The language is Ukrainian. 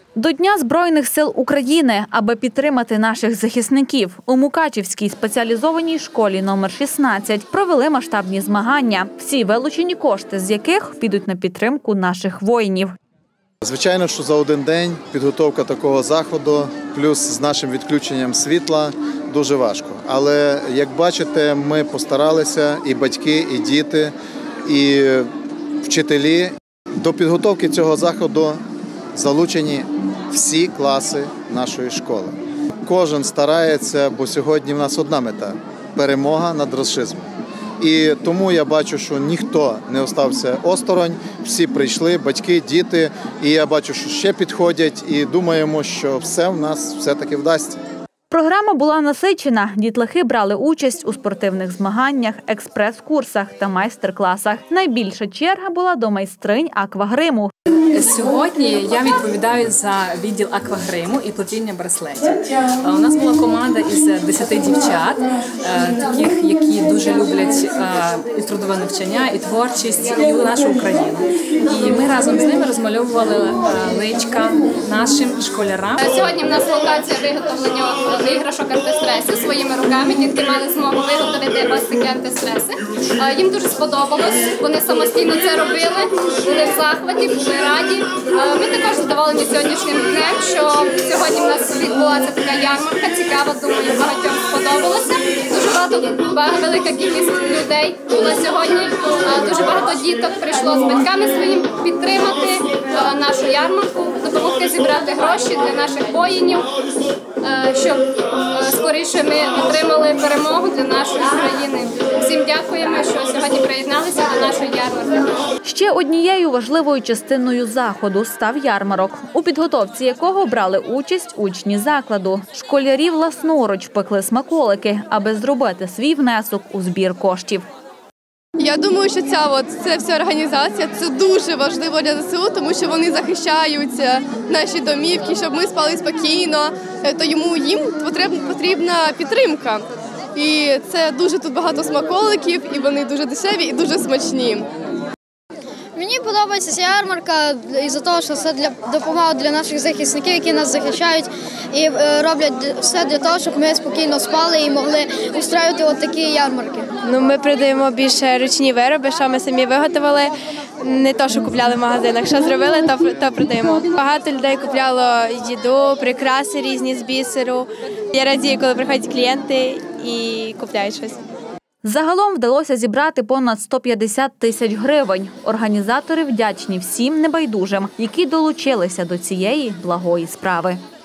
До Дня Збройних сил України, аби підтримати наших захисників, у Мукачівській спеціалізованій школі номер 16 провели масштабні змагання, всі вилучені кошти з яких підуть на підтримку наших воїнів. Звичайно, що за один день підготовка такого заходу, плюс з нашим відключенням світла, дуже важко. Але, як бачите, ми постаралися, і батьки, і діти, і вчителі. До підготовки цього заходу залучені всі класи нашої школи. Кожен старається, бо сьогодні в нас одна мета – перемога над расизмом. І тому я бачу, що ніхто не остався осторонь, всі прийшли, батьки, діти, і я бачу, що ще підходять, і думаємо, що все в нас все-таки вдасться. Програма була насичена. Дітлахи брали участь у спортивних змаганнях, експрес-курсах та майстер-класах. Найбільша черга була до майстринь аквагриму. Сьогодні я відповідаю за відділ аквагриму і плетіння браслетів. У нас була команда із 10 дівчат, таких, які дуже люблять і трудове навчання, і творчість, і нашу Україну. І ми разом з ними розмальовували личка нашим школярам. Сьогодні в нас локація виготовлення іграшок антистресу. Своїми руками дітки мали змогу виготовити ось такі антистреси. Їм дуже сподобалось, вони самостійно це робили, були в захваті, були раді. Ми також задоволені сьогоднішнім днем, що сьогодні в нас відбулася така ярмарка, цікава, думаю, багатьом сподобалося. Дуже велика кількість людей була сьогодні, дуже багато діток прийшло з батьками своїм підтримати нашу ярмарку, допомогти зібрати гроші для наших воїнів, щоб скоріше ми отримали перемогу для нашої країни. Всім дякуємо, що сьогодні приєдналися до нашої ярмарки. Ще однією важливою частиною заходу став ярмарок, у підготовці якого брали участь учні закладу. Школярі власноруч пекли смаколики, аби зробити свій внесок у збір коштів. Я думаю, що ця вся організація – це дуже важливо для ЗСУ, тому що вони захищають наші домівки, щоб ми спали спокійно, то їм потрібна підтримка. І це дуже тут багато смаколиків, і вони дуже дешеві і дуже смачні. Мені подобається ця ярмарка із-за того, що це допомога для наших захисників, які нас захищають і роблять все для того, щоб ми спокійно спали і могли устраювати от такі ярмарки. Ми продаємо більше ручні вироби, що ми самі виготовили, не то, що купляли в магазинах. Що зробили, то продаємо. Багато людей купляло їду, прикраси різні з бісеру. Я радію, коли приходять клієнти і купляють щось. Загалом вдалося зібрати понад 150 тисяч гривень. Організатори вдячні всім небайдужим, які долучилися до цієї благої справи.